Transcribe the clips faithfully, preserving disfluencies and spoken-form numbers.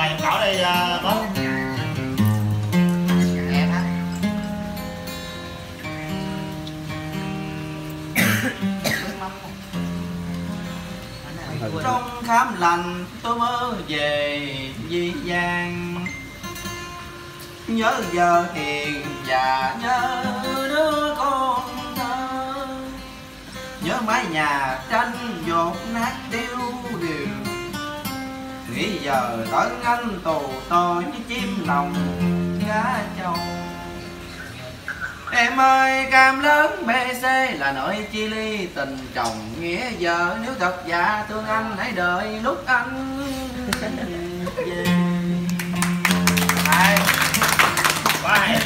mày cậu đây bớt. Em á. Trong khám lành tôi mơ về Di Giang, nhớ giờ hiền và nhớ đứa con thơ, nhớ mái nhà tranh dột nát tiêu điều, nghĩ giờ tấn anh tù tôi như chim lòng cá châu. Em ơi cam lớn bê xê là nội chi ly, tình chồng nghĩa vợ, nếu thật dạ thương anh hãy đợi lúc anh về. Hay Quá hay.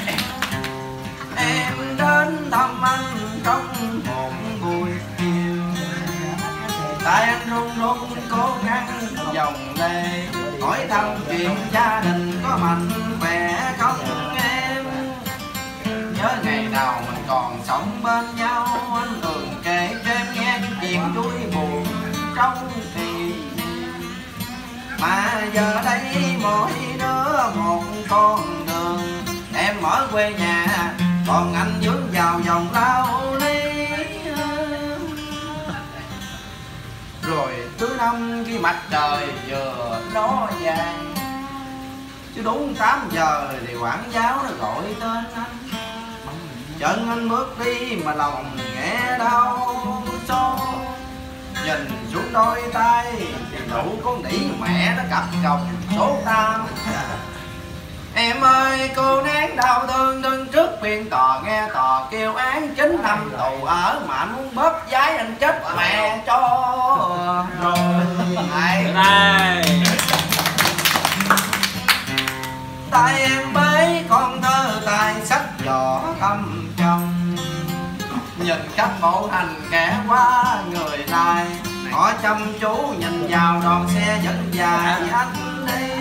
Em đến thăm anh trong một buổi chiều, tại anh run run cố gắng dòng lệ, hỏi thăm chuyện gia đình có mạnh khỏe không em. Nhớ ngày nào mình còn sống bên nhau, anh thường kể cho em nghe những chuyện vui buồn trong kỳ. Mà giờ đây mỗi đứa một con đường, em ở quê nhà còn anh vướng vào vòng lao lý. Rồi thứ năm khi mặt trời vừa ló vàng, chứ đúng tám giờ thì quản giáo nó gọi tên anh. Chân anh bước đi mà lòng nghe đau xót, nhìn xuống đôi tay thì đủ con nỉ mẹ nó cặp còng số tam. Em ơi cô nén đau thương đứng trước phiên tòa, nghe tòa kêu án chín năm tù ở, mà anh muốn bóp giái anh chết mẹ cho rồi. Này tay em bế con thơ tay sách vỏ thăm chồng, nhìn cách bộ hành kẻ quá người lại, họ chăm chú nhìn vào đoàn xe dẫn dài anh đi.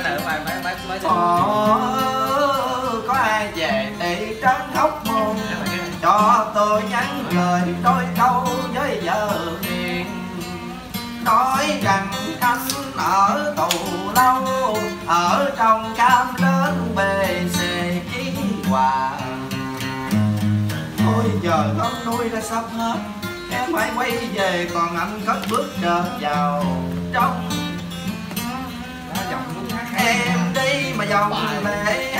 Ồ, có ai về thì trấn khóc môn, cho tôi nhắn lời đôi câu với vợ hiền, nói rằng anh ở tù lâu, ở trong cam lớn bê xê chí hòa. Thôi giờ con nuôi đã sắp hết, em phải quay về, còn anh cất bước trở vào trong. Em đi mà dòng lệ